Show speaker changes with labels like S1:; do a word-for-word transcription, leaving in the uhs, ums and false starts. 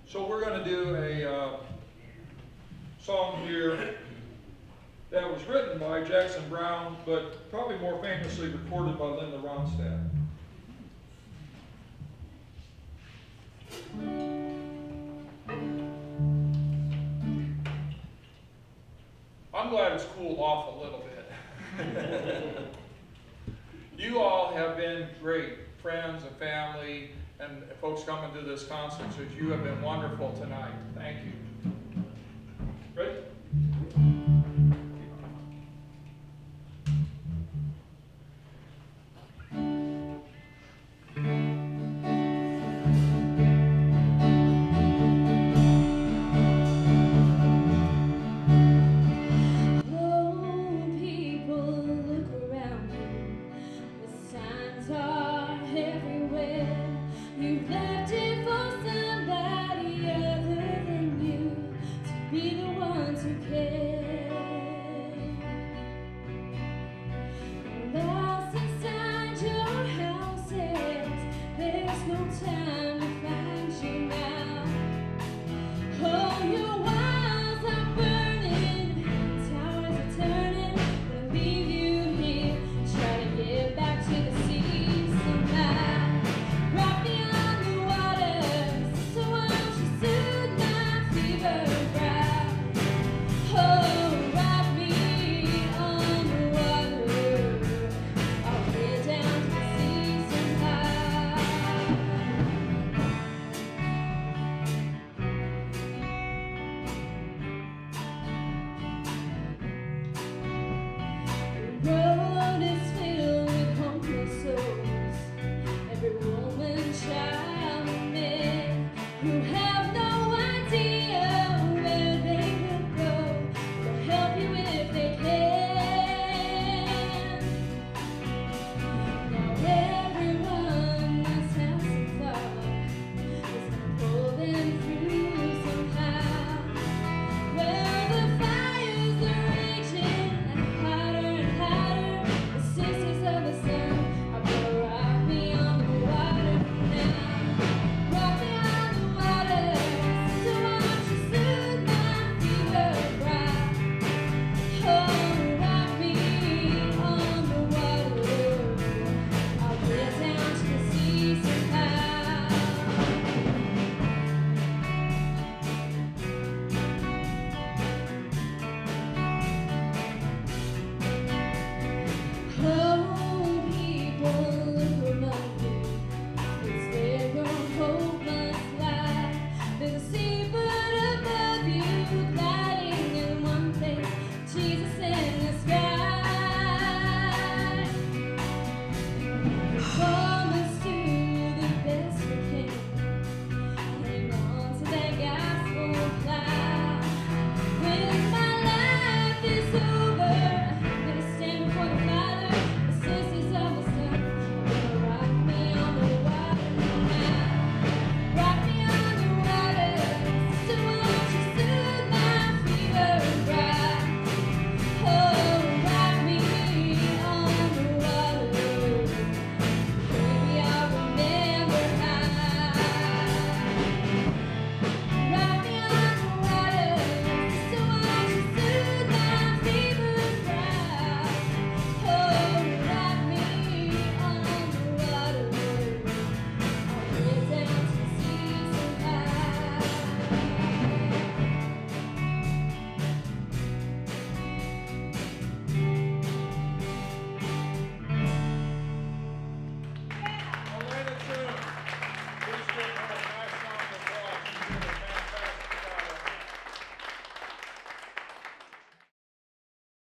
S1: So we're going to do a uh, song here that was written by Jackson Browne, but probably more famously recorded by Linda Zaradich. I'm glad it's cooled off a little bit. You all have been great friends and family, and folks coming to this concert, so you have been wonderful tonight. Thank you. Ready?
S2: You have